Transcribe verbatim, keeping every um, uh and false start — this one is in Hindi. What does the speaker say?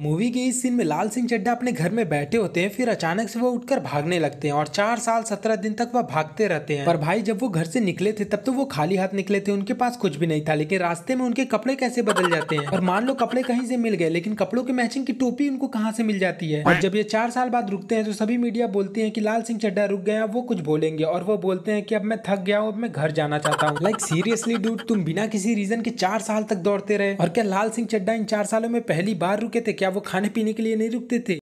मूवी के इस सीन में लाल सिंह चड्ढा अपने घर में बैठे होते हैं, फिर अचानक से वो उठकर भागने लगते हैं और चार साल सत्रह दिन तक वह भागते रहते हैं। पर भाई जब वो घर से निकले थे तब तो वो खाली हाथ निकले थे, उनके पास कुछ भी नहीं था, लेकिन रास्ते में उनके कपड़े कैसे बदल जाते हैं। और मान लो कपड़े कहीं से मिल गए, लेकिन कपड़ों के मैचिंग की टोपी उनको कहाँ से मिल जाती है। और जब ये चार साल बाद रुकते हैं तो सभी मीडिया बोलते हैं कि लाल सिंह चड्ढा रुक गया, वो कुछ बोलेंगे और वो बोलते हैं कि अब मैं थक गया हूँ, अब मैं घर जाना चाहता हूँ। लाइक सीरियसली डूड, तुम बिना किसी रीजन के चार साल तक दौड़ते रहे। और क्या लाल सिंह चड्ढा इन चार सालों में पहली बार रुके थे? क्या वो खाने पीने के लिए नहीं रुकते थे?